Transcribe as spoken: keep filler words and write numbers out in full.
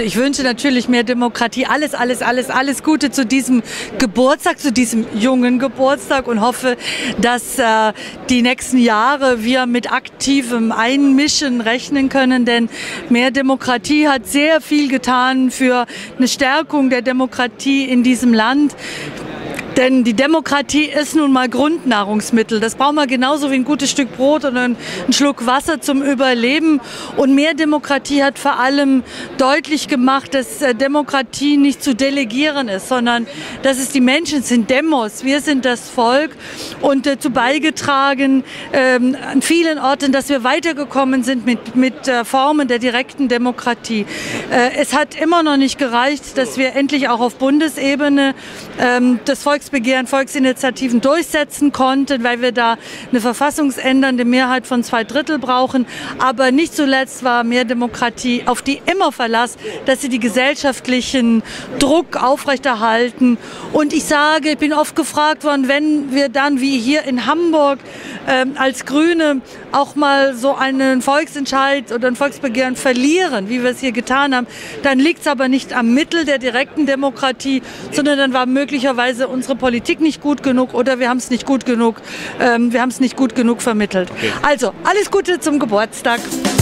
Ich wünsche natürlich mehr Demokratie, alles, alles, alles, alles Gute zu diesem Geburtstag, zu diesem jungen Geburtstag und hoffe, dass äh, die nächsten Jahre wir mit aktivem Einmischen rechnen können, denn mehr Demokratie hat sehr viel getan für eine Stärkung der Demokratie in diesem Land. Denn die Demokratie ist nun mal Grundnahrungsmittel. Das brauchen wir genauso wie ein gutes Stück Brot oder ein Schluck Wasser zum Überleben. Und mehr Demokratie hat vor allem deutlich gemacht, dass Demokratie nicht zu delegieren ist, sondern dass es die Menschen sind, Demos, wir sind das Volk. Und dazu beigetragen ähm, an vielen Orten, dass wir weitergekommen sind mit, mit äh, Formen der direkten Demokratie. Äh, es hat immer noch nicht gereicht, dass wir endlich auch auf Bundesebene ähm, das Volk Volksbegehren, Volksinitiativen durchsetzen konnten, weil wir da eine verfassungsändernde Mehrheit von zwei Drittel brauchen. Aber nicht zuletzt war mehr Demokratie auf die immer Verlass, dass sie die gesellschaftlichen Druck aufrechterhalten. Und ich sage, ich bin oft gefragt worden, wenn wir dann wie hier in Hamburg ähm, als Grüne auch mal so einen Volksentscheid oder ein Volksbegehren verlieren, wie wir es hier getan haben, dann liegt es aber nicht am Mittel der direkten Demokratie, sondern dann war möglicherweise unsere Politik nicht gut genug oder wir haben es nicht gut genug, ähm, wir haben es nicht gut genug vermittelt. Okay. Also, alles Gute zum Geburtstag.